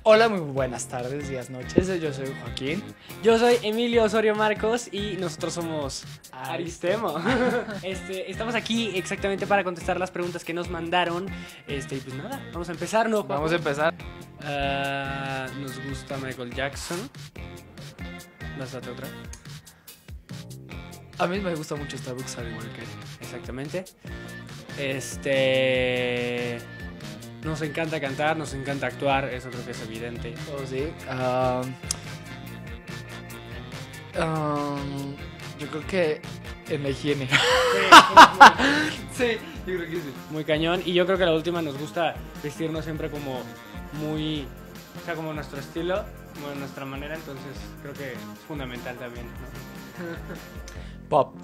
Hola, muy buenas tardes, días, noches. Yo soy Joaquín. Yo soy Emilio Osorio Marcos y nosotros somos Aristemo. Estamos aquí exactamente para contestar las preguntas que nos mandaron. Y pues nada, vamos a empezar, ¿no? Vamos a empezar. Nos gusta Michael Jackson. Date otra. A mí me gusta mucho Starbucks, al igual que Exactamente. Nos encanta cantar, nos encanta actuar, eso creo que es evidente. oh, sí. Yo creo que en la higiene. Sí, yo creo que sí. Muy cañón. Y yo creo que la última, nos gusta vestirnos siempre como muy... O sea, como nuestro estilo, como nuestra manera. Entonces creo que es fundamental también, ¿no? Pop.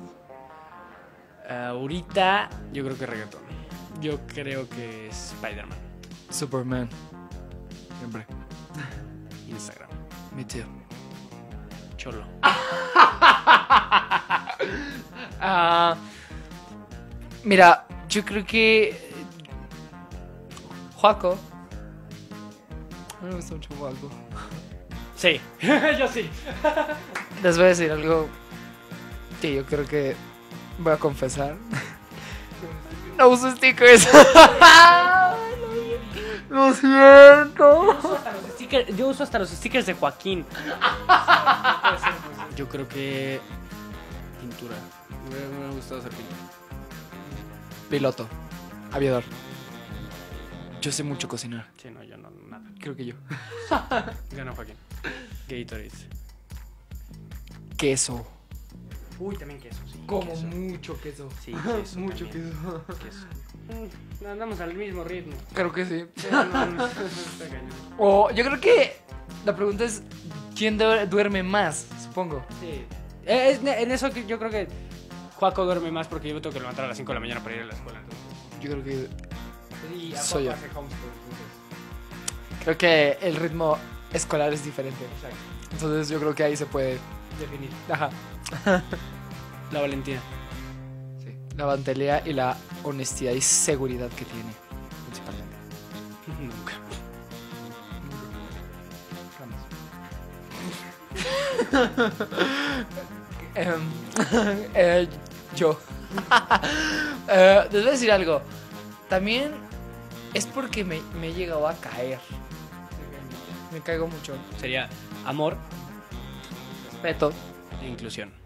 Ahorita yo creo que reggaetón. Yo creo que es Spider-Man. Superman. Siempre. Instagram. Me too. Cholo. Mira, yo creo que Joaco. A mí me gusta mucho Joaco. Sí, yo sí. Les voy a decir algo que yo creo que voy a confesar. No uso stickers. Lo siento. Yo uso hasta los stickers de Joaquín. Yo creo que pintura. Me ha gustado hacer pintura. Piloto. Aviador. Yo sé mucho cocinar. Sí, no, yo no, nada. Creo que yo. Gana Joaquín. Gatorade. Queso. Uy, también queso, sí. Como queso. mucho queso. Sí, queso. Mucho también. queso. Andamos al mismo ritmo. Creo que sí. Está cañón. O yo creo que la pregunta es ¿quién duerme más? Supongo. Sí. En eso yo creo que Joaco duerme más porque yo me tengo que levantar a las 5 de la mañana para ir a la escuela. Entonces. Yo creo que Y Soy yo. hace homeschool, entonces. creo que el ritmo escolar es diferente. Exacto. Entonces yo creo que ahí se puede. Definir. Ajá. La Valentina. Sí. La vantelea y la honestidad y seguridad que tiene, principalmente. Nunca. Yo. Les voy a decir algo. También es porque me he llegado a caer. Me caigo mucho. Sería amor Respeto. e inclusión.